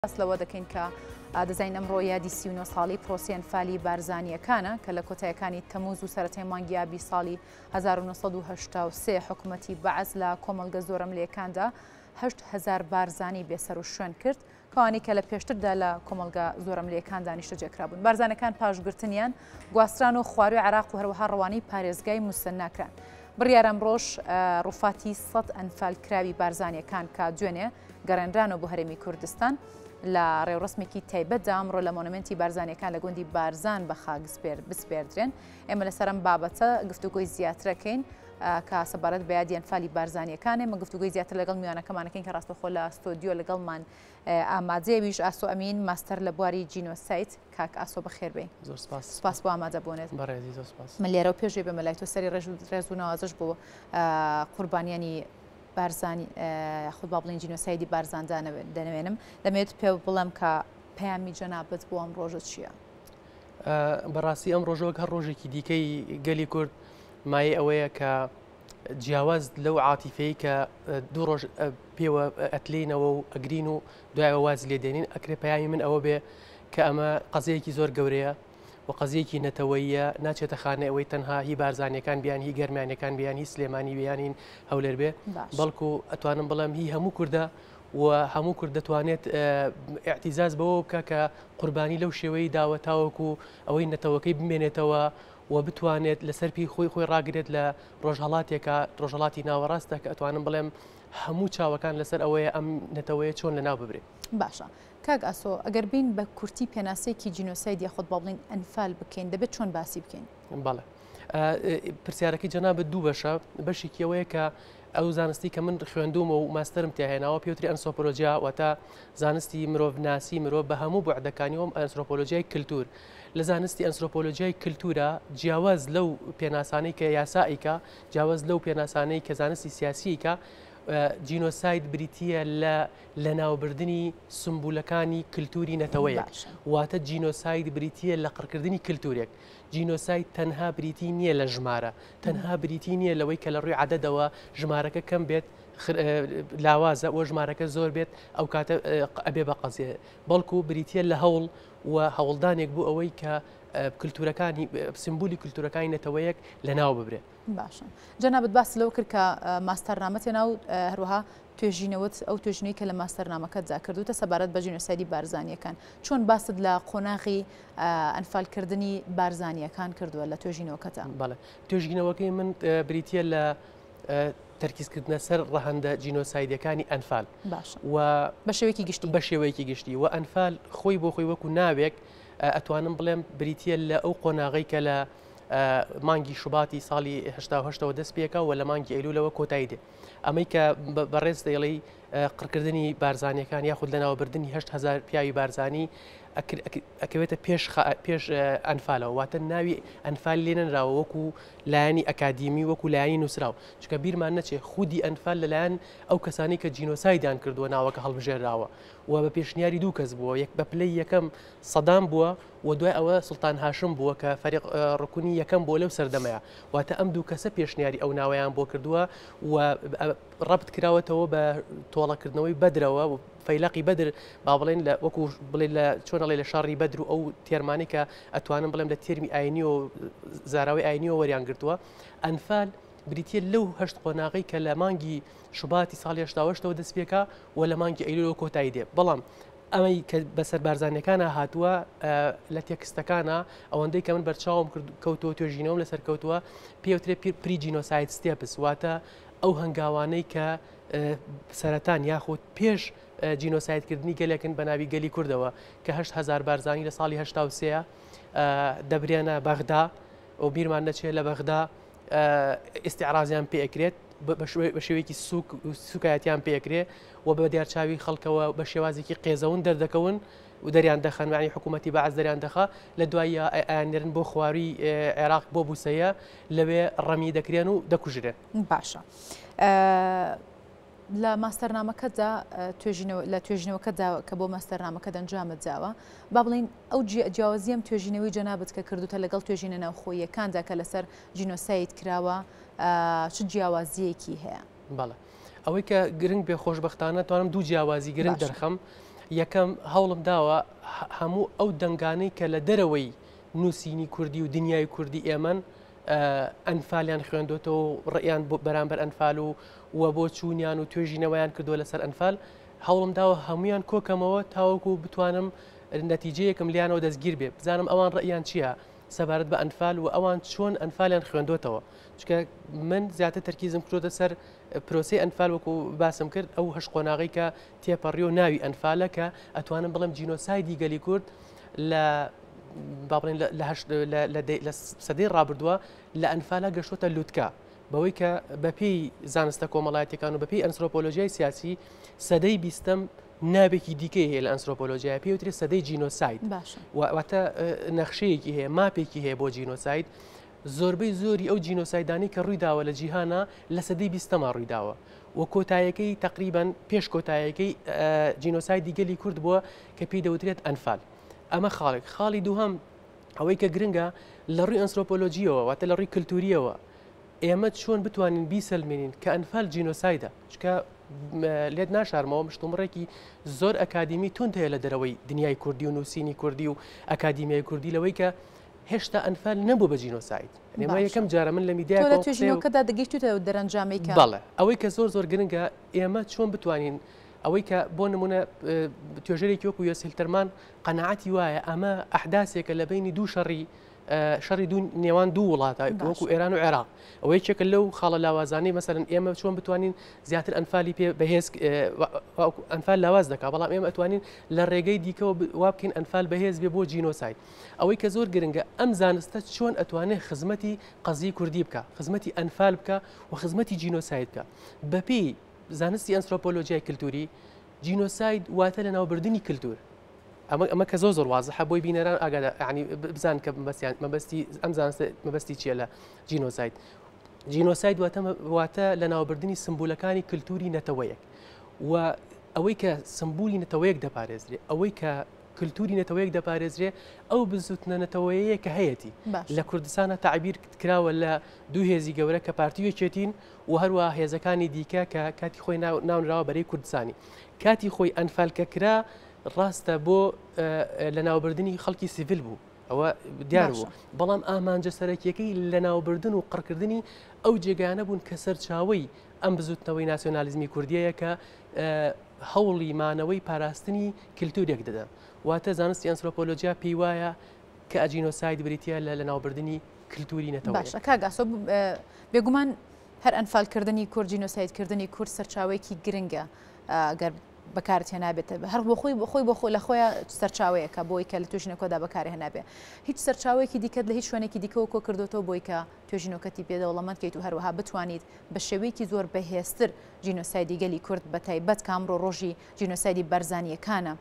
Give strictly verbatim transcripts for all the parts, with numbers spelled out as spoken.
لەوە دەکەین کە دەزین ئەمڕۆ یادی سی و نۆ ساڵی پرۆسی ئەنفالی بارزانیەکانە کە لە کۆتایەکانی تەمووز و سەرەتای مانگی ئابی ساڵی هەزار و نۆسەد و هەشتا و سێ حکوومەتی بەعەز لە کۆمەڵگە زۆرەملەکاندا هەشت هەزار بارزانی بێسەر و شوێن کرد کەوانی کە لە پێشتردا لە کۆمەڵگە زۆرەملەکان دانیشتە جێکرابوون. بارزانەکان پاشگرتنیان گواستران و خواروی عێراق و هەروەها ڕەوانەی پارێزگای موسەناکران. بڕیارە ئەمڕۆژ ڕووفاتی سەد ئەنفال کراوی بارزانیەکان کە دوێنێ گەڕێنرانەوە بۆ هەرێمی کوردستان لە ڕێوڕسمێکی تایبەتدا ئەمڕۆ لە مۆنومنتی بارزانیەکان لە گوندی بارزان بە خاک بسپێردرێن. ئێمە لەسەر ئەم بابەتە گفتوگۆی زیاترەکەین کە سەبارەت بە یادی ئەنفالی بارزانیەکانێ مە گفتوگۆی زیاتر لەگەڵ میوانەکەمانەکەین کە ڕاستەخۆ لە ستۆدیۆ لەگەڵمان ئامادەیەویش ئاسۆ ئەمین ماستەر لە بواری جینۆسایت. کاک ئاسۆ بەخێربێ. زۆر سپاس. سپاس بۆ ئامادە بوونێت. بەڕێزی زۆر سپاس. من لێرە و پێشێ بە مەلای تۆ سەری ڕێز و نەوازش بۆ قوربانیانی بارزانی خود با بڵین جینۆسایدی بارزان دەنوێنم. دەمەوێت پێ بڵێم کە پەیامی جەنابەت بۆ ئەم ڕۆژە چییە؟ بەڕاستی ئەم ڕۆژەوە هەر ڕۆژێکی دیکەی گەلی کورد مایە ئەوەیە کە جیاواز لەو عاتیفەی کە دوو ڕۆژ پێوە ئەتلینەوە و ئەگرین و دوایەوە واز لێدێنین ئەکرێ پەیامی من ئەوە بێ کە ئەمە قەزەیەکی زۆر گەورەیە و قەزەیەکی نەتەوەییە ناچێتە خانە ئەوەی تەنها هی بارزانیەکان بیان هی گەرمانیەکان بیان هی سلێمانی بیانین هەولێر بێ بەڵکو ئەتوانم بڵێم هی هەموو کووردە و هەموو کورد دەتوانێت ئاعتیزاز بەوە بکە کە قوربانی لەو شێوەی داوەتاوەکو ئەوەی نەتەوەکەی بمێنێتەوە و بتوانێت لەسەرپی خۆی خۆی ڕاگرێت لە ڕۆژهەڵاتێکە ڕۆژهەڵاتی ناوەڕاستە کە ئەتوانم بڵێم هەموو چاوەکان لەسەر ئەوەیە ئەم نەتەوەیە چۆن لەناو ببرێت. باشە کاک ئاسۆ ئەگەر بین بە کورتی پێناسەیەکی جینۆسایدی خۆت با بڵین ئەنفال بکەین دەبێت چۆن باسی بکەین؟ بەڵێ پرسیارەکەی جەنابەت دوو بەشە بەشێکی ئەوەیە کە ئەو زانستی کە من خوێندومە و ماستەرم تێهێناوە پێوتری ئەنسۆپۆلۆژیا واتە زانستی مرۆڤناسی مرۆڤ بە هەموو بوعدەکانیەوەم ئەنسۆپۆلۆژیای کللتور. لە زانستی ئەنسۆپۆلۆژیای کللتورە جیاواز لەو پێناسانەی کە یاسائیکە جیاواز لەو پێناسانەی کە زانستی سیاسیکە جینۆساید بریتیە لە لە ناوبردننی سمبولەکانی کللتوری نەتەوەیە واتە جینۆساید بریتیە لە قڕکردنی کللتورێک. جینۆساید تەنها بریتی نییە لە ژمارە تەنها بریتی نییە لەوەی کە لە ڕووی عەدەدەوە ژمارەکە کەم بێت لاوازە و ژمارەکە زۆر بێت ئەو کاتە ئەبێ بە قەزیێ بەڵکو بریتیە لە هەوڵ و هەوڵدانێک بوو ئەوەی کە کللتورەکانی سمبولی کللتورەکانی نەتەوەیەک لە ناو ببرێت. باشە جەنابەت باس لەوە کرد کە ماستەرنامەتێنا و هەروەها توێژینەوەت ئەو توێژنەی کە لە ماستەرنامەکەت جا کردوتە سەبارەت بە جینۆسایدی بارزانیەکان چۆن باست لە قۆناغی ئەنفالکردنی بارزانیەکان کردووە لە توێژینەوەکەتان؟ بەڵێ توێژینەوەکەی من بریتیە لە تەرکیزکردنە سەر ڕەهەندە جینۆسایدەکانی ئەنفال و بە شێوەیەکی گشتی بە شێوەیەکی گشتی و ئەنفال خۆی بۆ خۆی وەکو ناوێک ئەتوانم بڵێم بریتیە لە ئەو قۆناغی کە لە مانگی شوباتی ساڵی هەشتا و هەشتەوە دەست پێکە و لە مانگی ئەیلولەوە کۆتایی دێ ئەمەی کە بەڕێز دەیڵی قڕکردنی بارزانیەکان یاخود لە ناوبردننی هەشت هەزار پیاوی بارزانی ئەکەوێتە پێش پێش ئەنفالەوە واتە ناوی ئەنفال لێ نەنراوە وەکو لایەنی ئەکادیمی وەکو لایەنی نووسراو چکە بیرمان نەچێ خودی ئەنفال لەلایەن ئەو کەسانی کە جینۆسایدیان کردووە ناوەکە هەڵبژێراوە و بە پێشنیاری دوو کەس بووە یەک بە پلەی یەکەم سەدام بووە و دوای ئەوە سوڵتان هاشم بووە کە فەریق ڕکوونی یەکەم بۆ لەو سەردەمەیە واتە ئەم دوو کەسە پێشنیاری ئەو ناوەیان بۆ کردووە و ڕەبت کراوەتەوە بە تۆڵەکردنەوەی بەدرەوە فەیلقی بەدر با بڵێن لە وەکو بڵێ لە چۆنەڵێ لە شاری بەدر و ئەو تێرمانی کە ئەتوانم بڵێم لە تێرمی ئاینی و زاراوی ئاینیەوە وەریان گرتووە. ئەنفال بریتیە لەو هەشت قۆناغی کە لە مانگی شوباتی ساڵی هەشتا و هەشتەوە دەست پێکا و لە مانگی ئەیلولەوە کۆتایی دێ. بەڵام ئەمەی کە بەسەر بارزانیەکانە هاتووە لە تێکستەکانە ئەوەندەی کە من بەرچاوم کرد کەوتەوە توێژینەوەم لەسەر کەوتووە پێوترێ پری جینۆساید ستێپس واتە ئەو هەنگاوانەی کە سەرەتان یاخود پێش جینۆسایدکردنی گەلێکن بە ناوی گەلی کوردەوە کە هەشت هەزار بارزانی لە ساڵی هەشتا و سێ دەبرێنە بەغدا و بیرمان نەچێت لە بەغدا ئیستیعرازیان پێکرێت بە شێوەیەکی سوکایەتیان پێکرێ و بە دیارچاوی خەڵکەوە بە شێوازێکی قێزەون دەردەکەون و دەریان دەخەن وانی حکوومەتی بەعەز دەریان دەخە لە دوای ئایانێرن بۆ خواروی عێراق بۆ بووسەیە لەوێ ڕەمی دەکرێن و دەکوژرێن. باشە لە ماستەرنامەکەدا لە توێژینەوەکەدا کە بۆ ماستەرنامەکە دەنجامت جاوە با بڵین ئەو جیاوازیم توێژینەوەی جەنابەت کە کردوتە لەگەڵ توێژینە ناوخۆییەکاندا کە لەسەر جینۆساید کراوە چ جیاوازیەکی هەیە؟ بەڵێ ئەوەی کە گرنگ بێ خۆشببختانە توانم دوو جیاوازی گرنگ دەرخەم یەکەم هەوڵم داوە هەموو ئەو دەنگانەی کە لە دەرەوەی نووسینی کوردی و دنیای کوردی ئێمەن ئەنفالیان خوێندۆتەوە ڕێیان بەرامبەر ئەنفال و وە بۆ چوونیان و توێژینەوەیان کردووە لەسەر ئەنفال هەوڵم داوە هەمویان کۆکەمەوە تاوەکو بتوانم نەتیجەیەکم لیانەوە دەستگیر بێ بزانم ئەوان ڕێیان چییە سەبارەت بە ئەنفال و ئەوان چۆن ئەنفالیان خوێندۆتەوە چکە من زیاتر تەرکیزم کردۆتە سەر پرۆسی ئەنفال وەکو باسم کرد ئەو هەش قۆناغی کە تێپەڕی و ناوی ئەنفالە کە ئەتوانم بڵم جینۆسایدی گەلی کورد لە باڵێن لە سەدەی ڕابردووە لە ئەنفالە گەشتۆتە لووتکە بەوەی کە بەپێی زانستە کۆمەڵایەتەکان و بەپێی ئەنسرۆپۆلۆژیای سیاسی سەدەی بیستم نابێکی دیکەی هەیە لە ئەنسرۆپۆلۆژیای پێوترێت سەدەی جینۆساید واتە نەخشەیەکی هەیە ماپێکی هەیە بۆ جینۆساید زۆربەی زۆری ئەو جینۆسایدانی کە ڕوویداوە لە جیهانە لە سەدەی بیستەما ڕوویداوە و کۆتایەکەی تقریبان پێش کۆتایەکەی جینۆسایدی گەلی کورد بووە کە پێی دەوترێت ئەنفال ئەمە خاڵێک خاڵی دووهەم ئەوەی کە گرنگە لە ڕووی ئەنسرۆپۆلۆژیەوە واتە لە ڕووی کللتوریەوە ئێمە چۆن بتوانین بیسەلمێنین کە ئەنفال جینۆسایدە چکە لێت ناشارمەوە مشتومڕێکی زۆر ئەکادیمی تونند هەیە لە دەرەوەی دنیای کوردی و نووسینی کوردی و ئەکادیمیای کوردی لەوەی کە هێشتا ئەنفال نەبوو بە جینۆساید ئێمە یەکەم جارە من لە میدیاکەدا دەگەیشتوتە دەرەنجامێکە بەڵێ ئەوەی کە زۆر زۆر گرنگە ئێمە چۆن بتوانین ئەوەی کە بۆ نمونە توێژەرێکی وەکو یۆسیلتەرمان قەنەعەتی وایە ئەمە ئەحداسێکە لە بینی دوو شەڕی شەڕی نێوان دوو وڵاتە وەکو ئێران و عێراق ئەوەی چێکە لەو خاڵە لاوازانەی مەسەرن ئێمە چۆن بتوانین زیاتر ئەنفالی پێ بەهێز ئەنفال لاواز دەکا بەڵام ئێمە ئەتوانین لە ڕێگەی دیکەوە وا بکەین ئەنفال بەهێز بێ بۆ جینۆساید ئەوەی کە زۆر گرنگە ئەم زانستە چۆن ئەتوانێت خزمەتی قەزی کوردی بکە خزمەتی ئەنفال بکە و خزمەتی جینۆساید بکە بەپێی زانستی ئەنسرۆپۆلۆژیای کللتوری جینۆساید واتە لە ناوبردننی کللتور ئەمە کە زۆر زۆر وازحە بۆی بینەران ئاگادە ینی بزان کە مەبەستی ئەم زانستە مەبەستی چیە لە جینۆساید جینۆساید واتە لە ناوبردننی سمبولەکانی کللتوری نەتەوەیەک و ئەوەی کە سمبولی نەتەوەیەک دەپارێزرێ ئەوەی کە کللتوری نەتەوەیەک دەپارێزرێ ئەو بزوتنە نەتەوەیەیە کە هەیەی لە کوردستانە تعبیر کراوە لە دوو هێزی گەورە کە پارتیوێکێتین و هەروە هێزەکانی دیکە کە کاتی خۆی ناونراوە بەرەی کوردستانی کاتی خۆی ئەنفالکە کرا ڕاستە بۆ لە ناوبردننی خەڵکی سیڤیل بوو ئەوە دیار بوو بەڵام ئامانجە سەرەکیەکەی لە ناوبردن و قڕکردنی ئەو جێگانە بوون کە سەرچاوی ئەم بزوتنەوەی ناسیۆنالیزمی کوردیەیە کە هەوڵی مانەوەی پاراستنی کللتورێک دەدەن واتە زانستی ئەنسرۆپۆلۆژیا پێی وایە کە ئەجینۆساید بریتە لە ناوبردننی کللتوری نەتەوە باشە کاگاسۆ بێگومان هەر ئەنفالکردنی کورد جینۆسایدکردنی کورد سەرچاوێکی گرنگە گەر بەکارت هێنابێت هەر بۆ خۆی بۆ خۆی بۆ خۆ لە خۆیان سەرچاوەیەکە بۆی کە لە توێژینەکەدا بەکار هێنابێ هیچ سەرچاوێکی دیکەت لە هیچ شوێنێکی دیکەەوە کۆ کردوەوە بۆی کە توێژینەکەتی پێدەوڵەمەند کەیت و هەروەها بتوانیت بە شێوەیەکی زۆر بەهێزتر جینۆسایدی گەلی کورد بە تایبەت کامڕۆ ڕۆژی جینۆسایدی بەرزانیەکانە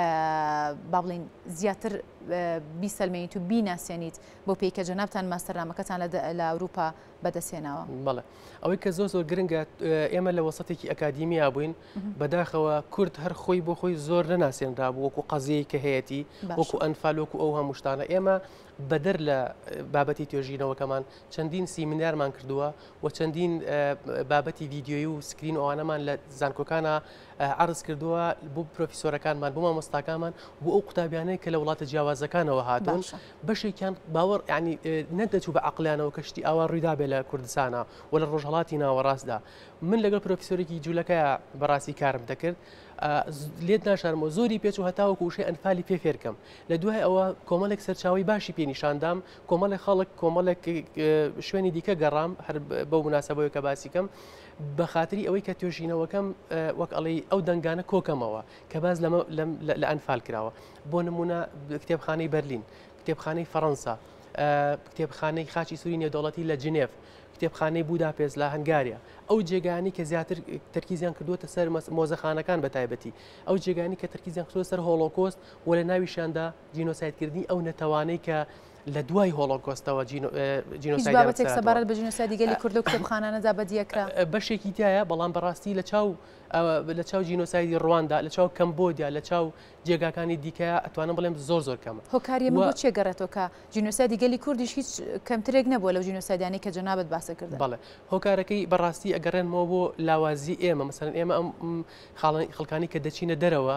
با بڵین زیاتر بیسەلمێنیت و بیناسیێنیت بۆ پێی کە جەنابتان ماستەرنامەکەتان لە ئەوروپا بەدەستێناوە بەڵێ ئەوەی کە زۆر زۆر گرنگە ئێمە لە وەسەتێکی ئەکادیمیا بووین بەداخەوە کورد هەر خۆی بۆ خۆی زۆر نەناسێنرا بوو وەکو قەزیەی کە هەیەی وەکو ئەنفال وەکو ئەو هەموو شتانە ئێمە بەدەر لە بابەتی توێژینەوەکەمان چەندین سیمینارمان کردووە و چەندین بابەتی ڤیددیۆیی و سکرین ئەوانەمان لە زانکۆکانە عرض کردووە بۆ پرۆفیسۆرەکانمان بۆ مامۆستاکانمان بۆ ئەو قوتابیانەی کە لە وڵاتە جیاوازەکانەوە هاتوون بەشێکیان باوەڕ ینی نەدەچوو بە عقلیانەوە کەشتی ئاوا ڕوویدا بێ لە کوردستانە و لە ڕۆژهڵاتی ناوەڕاستدا من لەگەڵ پرۆفیسۆرێکی جوولەکەیە بەڕاستی کارم دەکرد لێت ناشارمەوە زۆری پێچ و هەتاوەکو وشەی ئەنفالی پێ فێرکەم لە دوای ئەوە کۆمەڵێک سەرچاوی باشی پێنیشاندام کۆمەڵێک خەڵک کۆمەڵێک شوێنی دیکە گەڕام هەر بەو مناسبەوەی کە باسیکەم بە خااتری ئەوەی کە توێژینەوەکەم وەک ئەڵی ئەو دەنگانە کۆکەمەوە کە باز لە ئەنفال کراوە بۆ نمونە کتێبخانەی بەرلین کتێبخانەی فەڕەنسا کتێبخانەی خاچی سووری نێودەوڵەتی لە جنێف کتێبخانەی بوداپێست لە هەنگاریا ئەو جێگانی کە زیاتر تەرکیزیان کردووەتە سەر مۆزەخانەکان بە تایبەتی ئەو جێگانی کە تەرکیزیان کردووە سەر هۆڵۆکۆست و لە ناویشاندا جینۆسایدکردنی ئەو نەتەوانەی کە لە دوای هۆڵۆکۆستەوە جینۆسایدێک سەبارەت بە جینۆسایدی گەلی کورد و کتێبخانانەدا بەدیەکرا بەشێکی تایە بەڵام بەڕاستی لە چاو لە چاو جینۆسایدی ڕواندا لە چاو کەمبۆدیا لە چاو جێگاکانی دیکە ئەتوانم بڵێم زۆر زۆر کەمە هۆکاریە بۆ چێ گەڕێتەوە کە جینۆسایدی گەلی کوردیش هیچ کەمترێک نەبووە لەو جینۆسایدیانی کە جەنابەت باسە کرد بەڵێ هۆکارەکەی بەڕاستی ئەگەڕێنمەوە بۆ لاوازی ئێمە مەسەرەن ئێمە ئەم خەڵکانی کە دەچینە دەرەوە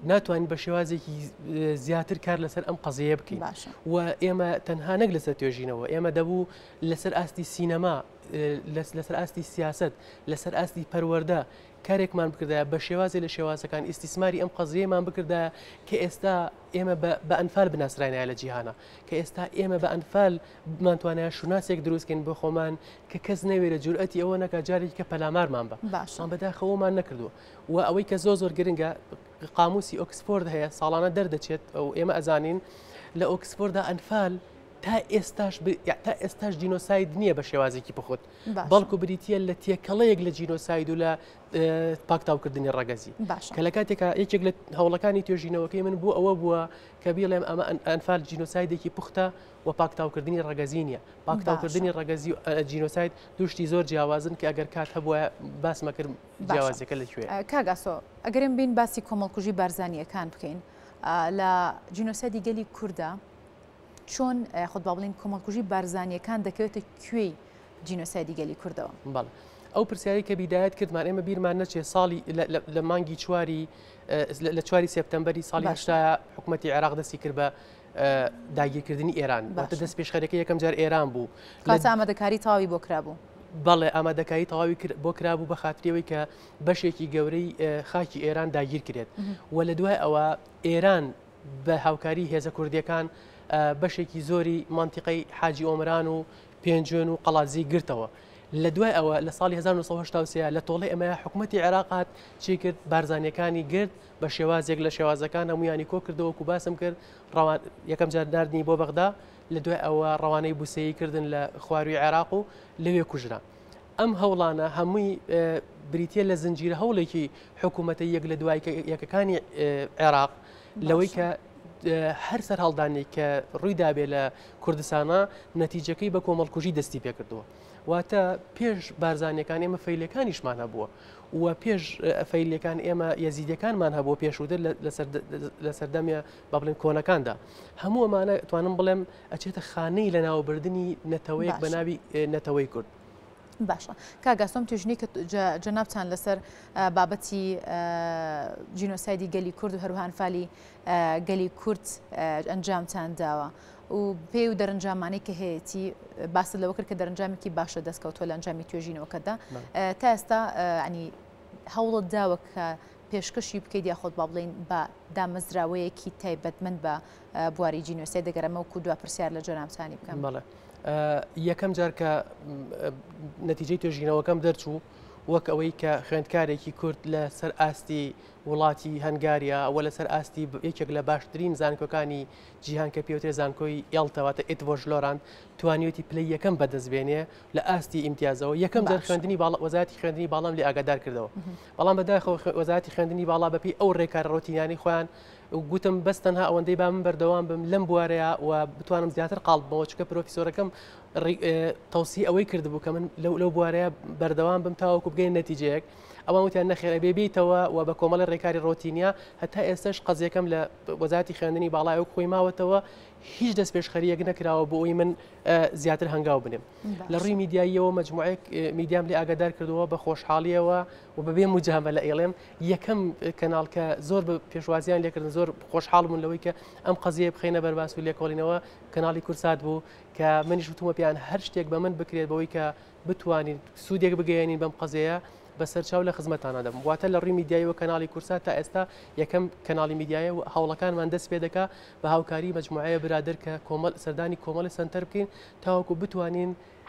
ناتوانین بە شێوازێکی زیاتر کار لەسەر ئەم قەزەیە بکەین و ئێمە تەنها نەک لەسەر توێژینەوە ئێمە دەبوو لەسەر ئاستی سینەما لەسەر ئاستی سیاست لەسەر ئاستی پەروەردە کارێکمان بکردە بە شێوازی لە شێوازەکان ئیسیسماری ئەم قەزەیەمان بکردە کە ئێستا ئێمە بە ئەنفال بناسرایە لە جیهانە کە ئێستا ئێمە بە ئەنفال بمانتوانە شوناسێک دروستکەین بۆ خۆمان کە کەس نەوێرە جورئەتی ئەوە نەکە جارێکی کە پەلامارمان بە باشان بەداخەوەمان نەکردووە و ئەوەی کە زۆر زۆر گرنگە قاموسی ئۆکسفۆرد هەیە ساڵانە دەردەچێت ئەو ئێمە ئەزانین لە ئۆکسفۆردا ئەنفال تا ئێستاش تا ئێستاش جینۆساید نییە بە شێوازێکی بخۆت بەڵکو بریتە لە تێکەڵەیەک لە جینۆساید و لە پاکتاوکردنی ڕەگەزی کە لە کاتێکە یەکێک لە هەوڵەکانی توێژینەوەکەی من بوو ئەوە بووە کە بیڵێم ئەمە ئەنفال جینۆسایدێکی پوختە و پاکتاوکردنی ڕەگەزی نیە پاکتاوکردنی ڕەگەزی و جینۆساید دوشتی زۆر جیاوازن کە ئەگەر کات هەبووە باسمە کرد جیاوازەکە لەکوێ کاگاسۆ ئەگەرم بین باسی کۆمەڵکوژی بارزانیەکان بکەین لە جینۆسایدی گەلی کووردا چۆن خۆت با بڵین کۆمەڵکوژی بارزانیەکان دەکەوێتە کوێی جینۆسایدی گەلی کوردەوە بەڵێ ئەو پرسیاری کە بیدایەت کردمان ئێمە بیرمان نەچێت ساڵی لە مانگی چواری لە چواری سێپتەمبەری ساڵی هەشتا حکوومەتی عێراق دەستی کرد بە داگیرکردنی ئێران بەتە دەست پێشخەرەکە یەکەم جار ئێران بوو کاتە ئامادەکاری تەواوی بۆ کرابوو بەڵێ ئامادەکاری تەواوی بۆ کرابوو بە خاتریەوەی کە بەشێکی گەورەی خاکی ئێران داگیر کرێت و لە دوای ئەوە ئێران بە هاوکاری هێزە کوردیەکان بەشێکی زۆری منتیقەی حاجی ئۆمران و پێنجێن و قەڵازی گرتەوە لە دوای ئەوە لە ساڵی هەزار و نۆ سەد و هەشتا و سێ لە تۆڵی ئەمە حکوومەتی عێراقات چی کرد بارزانیەکانی گرت بە شێوازێک لە شێوازەکان هەمویانی کۆ کردەوە و باسم کرد یەکەم جار ناردنی بۆ بەغدا لە دوای ئەوە ڕەوانەی بوسەیی کردن لە خواروی عێراق و لەوێ کوژرا ئەم هەوڵانە هەمووی بریتە لە زنجیرە هەوڵێکی حکوومەتە یەک لە دوای یەکەکانی عێراق لەوەی کە هەر سەر هەڵدانی کە ڕووی دابێ لە کوردستانە نەتیجەکەی بە کۆمەڵکوژی دەستی پێکردووە واتە پێش بارزانیەکان ئێمە فەیلەکانیشمان هەبووە و پێش فەیلەکان ئێمە یەزیدەکانمان هەبووە پێشووتر لە سەردەمیە با بڵێن کۆنەکاندا هەموو ئەمانە توانم بڵێم ئەچێتە خانەی لە ناوبردننی نەتەوەیەک بە ناوی نەتەوەی کورد باشە کاگاسۆم توێژنی کە جەنابتان لەسەر بابەتی جینۆسایدی گەلی کورد و هەروەها ئەنفالی گەلی کورد ئەنجامتان داوە و پێی و دەرەنجامانەی کە هەیەی باست لەوە کرد کە دەرەنجامێکی باشە دەستکەوتووە لە ئەنجامی توێژینەوەکەدا تا ئێستا ینی هەوڵت داوە کە پێشکەشی بکەیت یا خۆت با بڵین بە دامەزراوەیەکی تایبەتمەند بە بواری جینۆساید دەگەرەمە وکو دوا پرسیار لە جەنابتانی بکەم بەڵێ یەکەم جار کە نەتیجەی توێژینەوەکەم دەرچوو وەک ئەوەی کە خوێندکارێکی کورد لە سەر ئاستی وڵاتی هەنگاریا ئەوە لەسەر ئاستی یەکێک لە باشترین زانکۆکانی جیهان کە پێوترێ زانکۆی ئێڵتەواتە ئێتڤۆژلۆران توانیوتی پلەی یەکەم بەدەستبێنێ لە ئاستی ئیمتیازەوە یەکەم جار خوێندنی وەزارەتی خوێندنی باڵام لێ ئاگادار کردەوە بەڵام بەداخەوە وەزارەتی خوێندنی باڵا بەپی ئەو ڕێکار ڕۆتینیانی خۆیان گوتم بەس تەنها ئەوەندەی با من بەردەوام بم لەم بوارەیە و بتوانم زیاتر قاڵبمەوە چکە پرۆفیسۆرەکەم تەوسی ئەوەی کردبوو کە من لەو بوارەیە بەردەوام بم تاوەکو بگەین نەتیجەیەک ئەوە وتیان نەخێرە بێبییتەوە و بە کۆمەڵی ڕێکاری ڕۆتینیا هەتا ئێستش قەزیەکەم لە وەزارەتی خوێندنی باڵایەوە خۆی ماوەتەوە هیچ دەست پێشخەریەک نەکراوە بۆ ئەوی من زیاتر هەنگاو بنێم لە ڕووی میدیاییەوە مجموعەیەک میدیام لێ ئاگادار کردەوە بە خۆشحاڵیەوە و بەبێ مجامە لە ئێڵێم یەکەم کەناڵ کە زۆر بە پێشوازیان لێکردن زۆر خۆشحاڵ بوون لەوەی کە ئەم قەزیە بخینە بەرباس و لێکۆڵینەوە کەناڵی کورسات بوو کە منیش وتومە پیان هەر شتێک بە من بکرێت بەوەی کە بتوانین سوودێک بگەێنین بەم قەزەیە بەسەر چاو لە خزمەتانە دەم واتە لە ڕووی میدیایەوە کەناڵی کورسات تا ئێستا یەکەم کەناڵی میدیایە و هەوڵەکانمان دەست پێ دەکا بە هاوکاری مجموعەیە برادر کە کۆمەڵ سەردانی کۆمەڵی سنتەر بکەین تاوەکو بتوانین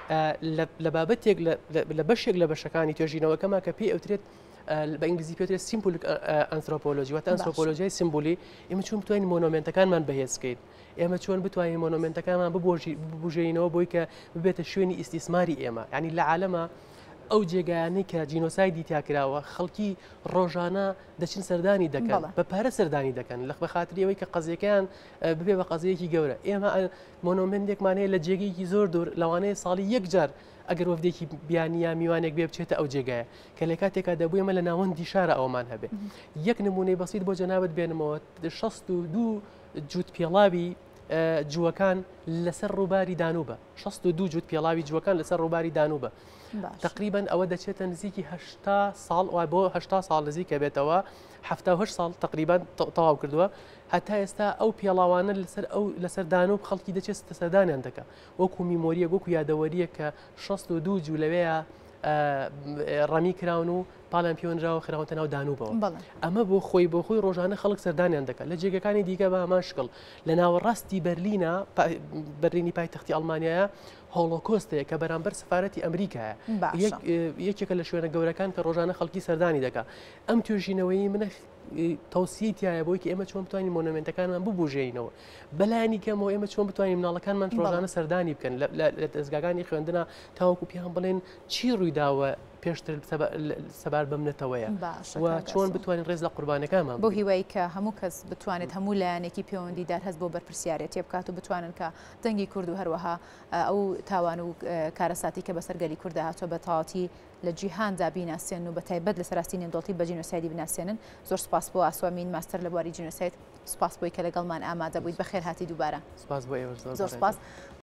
لە بابەتێک لە بەشێک لە بەشەکانی توێژینەوەکەما کە پێی ئەوترێت بە ئینگلیزی پێوترێت سیمبولیک ئەنتروپۆلۆژی واتە ئەنتروپۆلۆژیای سیمبولی ئێمە چۆن بتوانین مۆنۆمنتەکانمان بەهێز بکەین ئێمە چۆن بتوانین مۆنۆمنتەکانمان ببوژێنینەوە بۆی کە ببێتە شوێنی ئیسیسماری ئێمە یعنی لە عالەمە ئەو جێگایانی کە جینۆسایدی تاکراوە خەڵکی ڕۆژانە دەچین سەردانی دەکەن بە پارە سەردانی دەکەن لە بەخاتریەوەی کە قەزیەکەیان ببێ بە قەزەیەکی گەورە ئێمە مۆنۆمنتێکمانەیە لە جێگەیەکی زۆر دوور لەوانەیە ساڵی یەک جار ئەگەر وەفدێکی بیانیا میوانێک بێ بچێتە ئەو جێگایە کە لە کاتێکا دەبوو ئێمە لە ناوەندی شارە ئەومان هەبێ یەک نمونەی بەسیط بۆ جەنابەت بێنمەوە شەست و دوو جووت پێڵاوی جووەکان لەسەر ڕووباری دانوبە شەست و دوو جووت پێڵاوی جووەکان لەسەر ڕووباری دانوبە تقریبا ئەوە دەچێتە نزیکی هەشتا ساڵ وای بۆ هەشتا ساڵ نزیکە بێتەوە هەفتا و هەشت ساڵ تقریبا تەواو کردووە هەتا ئێستا ئەو پێڵاوانە لەسەر ئەو لەسەر دانوب خەڵکی دەچێت سەردانیان دەکە وەکو میمۆریە وەکو یادەوەریە کە شەست و دوو جوو لەوەیە ڕەمی کراون و پاڵیان پێوەنراوە خراوەتە ناو دانوبەوە ئەمە بۆ خۆی بۆ خۆی ڕۆژانە خەڵک سەردانیان دەکات لە جێگەکانی دیکە بە هەمان شکڵ لە ناوەڕاستی بەرلینە بەرلینی پایتەختی ئەڵمانیایە هۆڵۆکۆستەیە کە بەرامبەر سفارەتی ئەمریکایە یەکێکە لە شوێنە گەورەکان کە ڕۆژانە خەڵکی سەردانی دەکات ئەم توێژینەوەی منە تەوسیەتیایە بۆی کە ئێمە چۆن بتوانین مۆنومنتەکانمان ببوژێنەوە بەلایانی کەمەوە ئێمە چۆن بتوانین مناڵەکانمان ڕۆژانە سەردانی بکەن لە دەستگاکانی خوێندنە تاوەکو پیان بڵێن چی ڕوویداوە پێشتر سەبار بەمنێتەوەیە و چۆن بتوانین ڕێز لە قوربانەکانمان بۆ هیوای کە هەموو کەس بتوانێت هەموو لایەنێکی پەیوەندیدار هەست بۆ بەرپرسیارەتی بکات و بتوانن کە دەنگی کورد و هەروەها ئەو تاوان و کارەساتی کە بەسەرگەلی کوردە هاتووە بە تەواوەتی لە جیهاندا بیناسیێن و بە تایبەت لە سەراستی نێودەوڵەتی بە جینۆسایدی بناسیێنن زۆر سپاس بۆ ئاسوامین ماستەر لە بواری جینۆساید سپاس بۆی کە لەگەڵمان ئامادە بوویت بەخێر هاتی دووبارە سپاس بۆ ئێوە زۆر سپاس